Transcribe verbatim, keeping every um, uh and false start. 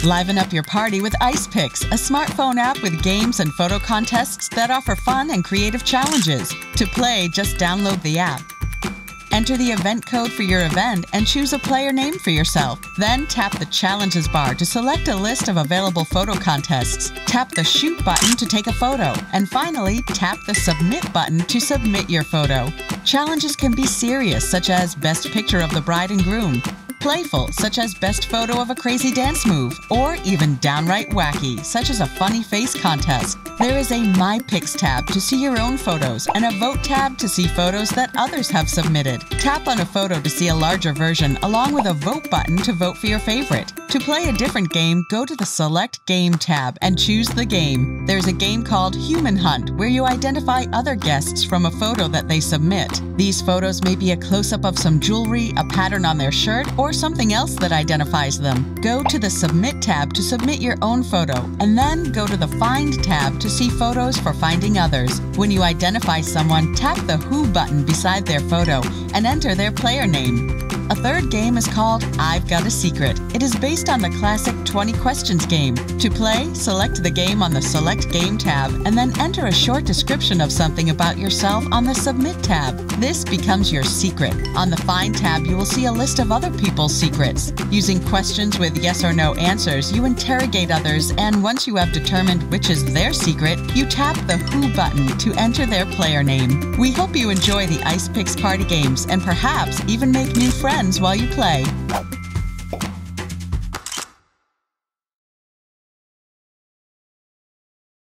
Liven up your party with Icepix, a smartphone app with games and photo contests that offer fun and creative challenges. To play, just download the app. Enter the event code for your event and choose a player name for yourself. Then tap the Challenges bar to select a list of available photo contests. Tap the Shoot button to take a photo. And finally, tap the Submit button to submit your photo. Challenges can be serious, such as Best Picture of the Bride and Groom, playful, such as Best Photo of a Crazy Dance Move, or even downright wacky, such as a Funny Face contest. There is a My Pics tab to see your own photos and a Vote tab to see photos that others have submitted. Tap on a photo to see a larger version, along with a Vote button to vote for your favorite. To play a different game, go to the Select Game tab and choose the game. There's a game called Human Hunt, where you identify other guests from a photo that they submit. These photos may be a close-up of some jewelry, a pattern on their shirt, or something else that identifies them. Go to the Submit tab to submit your own photo, and then go to the Find tab to see photos for finding others. When you identify someone, tap the Who button beside their photo and enter their player name. A third game is called I've Got a Secret. It is based on the classic twenty questions game. To play, select the game on the Select Game tab and then enter a short description of something about yourself on the Submit tab. This becomes your secret. On the Find tab, you will see a list of other people's secrets. Using questions with yes or no answers, you interrogate others, and once you have determined which is their secret, you tap the Who button to enter their player name. We hope you enjoy the Icepix party games and perhaps even make new friends while you play.